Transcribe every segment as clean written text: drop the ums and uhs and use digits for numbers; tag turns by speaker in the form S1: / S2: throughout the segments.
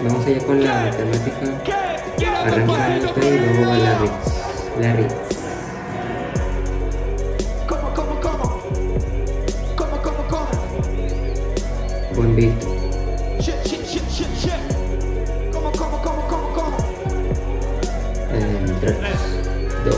S1: Vamos allá con la temática. Arranca el y luego va la Ritz. La Ritz. Buen beat. 3, 2,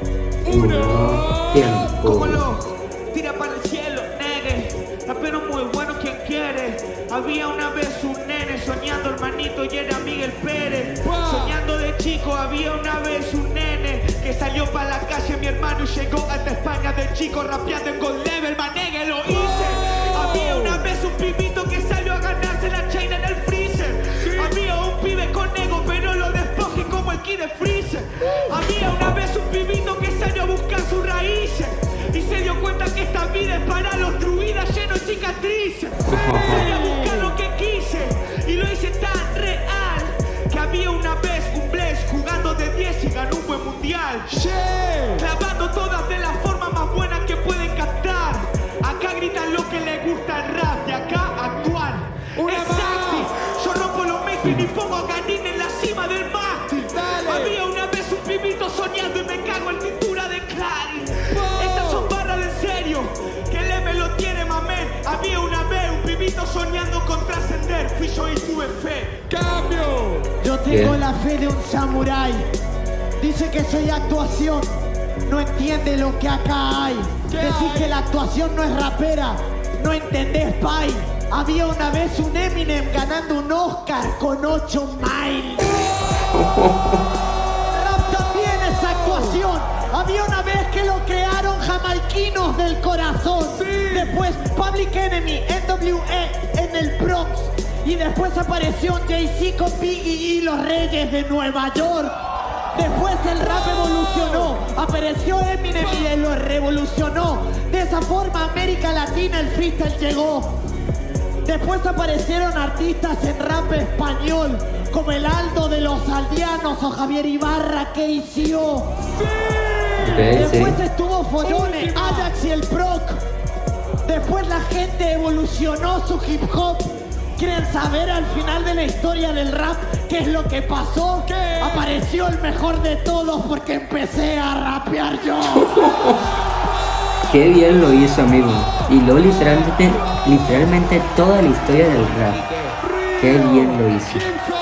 S1: 1, tiempo.
S2: Tira para el cielo, negue. Rapero muy bueno, quien quiere. Había una vez un nene soñando, hermanito, y era Miguel Pérez. Soñando de chico, había una vez un nene que salió para la calle, mi hermano, y llegó hasta España de chico rapeando en Gold Level. Manegue, lo hice. Había una vez un pibito que salió a ganarse la chain en el freezer. Había un pibe con ego, pero lo despoje como el kid de freezer. Había una vez un pibito que salió a buscar sus raíces y se dio cuenta que esta vida es para los druidas llenos de cicatrices. Salí a buscar lo que quise y lo hice tan real que había una vez un Blaze jugando de 10 y ganó un buen mundial. Clavando todas de la forma más buena que pueden captar. Acá gritan lo que les gusta el rap, de acá actuar. Exacto, yo rompo los mainstream y pongo a Ganín en la cima del mástil. Había una vez un pibito soñando y me cago en tintura de Clary. Estas son barras de serio, que el M lo tiene, mamén. Había una vez un pibito soñando con trascender. Fui yo y tuve fe. ¡Cambio!
S3: Yo tengo la fe de un samurái. Dice que soy actuación, no entiende lo que acá hay. Decís que la actuación no es rapera, no entendés, pai. Había una vez un Eminem ganando un Oscar con 8 miles. Rap también es actuación. Había una vez que lo crearon jamaiquinos del corazón. Después Public Enemy, NWA en el Bronx. Y después apareció Jay-Z con Biggie y los Reyes de Nueva York. Después el rap evolucionó, apareció Eminem y lo revolucionó. De esa forma América Latina el freestyle llegó. Después aparecieron artistas en rap español, como el Aldo de los Aldeanos o Javier Ibarra que hizo. Después estuvo Follone, Ajax y el Proc. Después la gente evolucionó su hip hop. ¿Quieren saber al final de la historia del rap qué es lo que pasó? Apareció el mejor de todos porque empecé a rapear yo.
S1: Qué bien lo hizo, amigo. Y lo literalmente toda la historia del rap. Qué bien lo hizo.